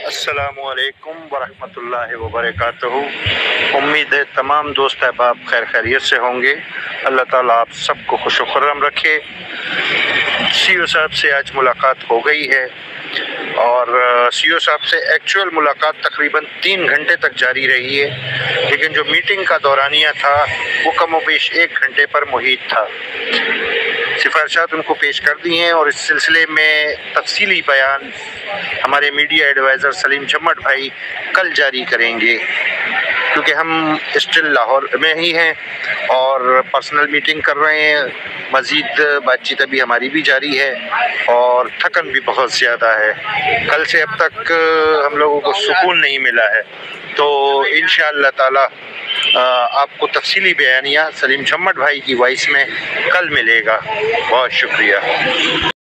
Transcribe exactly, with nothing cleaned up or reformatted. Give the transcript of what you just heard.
अस्सलामुअलैकुम वरहमतुल्लाहि वबरकातुहू। उम्मीद है तमाम दोस्त अहबाब खैर खैरियत से होंगे। अल्लाह ताला आप सबको खुश खुर्रम रखे। सी ओ साहब से आज मुलाकात हो गई है और सी ओ साहब से एक्चुअल मुलाकात तकरीबन तीन घंटे तक जारी रही है, लेकिन जो मीटिंग का दौरानिया था वो कम बेश एक घंटे पर मुहित था। सिफारिशात उनको पेश कर दी हैं और इस सिलसिले में तफसीली बयान हमारे मीडिया एडवाइज़र सलीम झम्मट भाई कल जारी करेंगे, क्योंकि हम स्टिल लाहौर में ही हैं और पर्सनल मीटिंग कर रहे हैं। मज़ीद बातचीत अभी हमारी भी जारी है और थकन भी बहुत ज़्यादा है। कल से अब तक हम लोगों को सुकून नहीं मिला है, तो इंशाअल्लाह ताला आपको तफसीली बयानिया सलीम झम्मट भाई की वॉइस में कल मिलेगा। बहुत शुक्रिया।